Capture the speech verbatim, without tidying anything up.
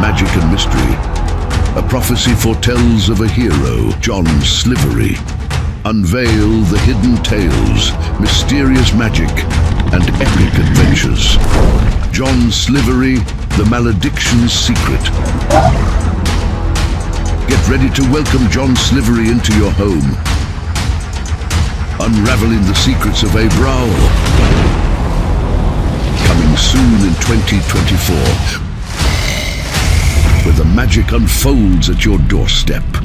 magic and mystery. A prophecy foretells of a hero, John Slivery. Unveil the hidden tales, mysterious magic, and epic adventures. John Slivery, The Malediction's Secret. Get ready to welcome John Slivery into your home, unraveling the secrets of Aybraor. Coming soon in twenty twenty-four, where the magic unfolds at your doorstep.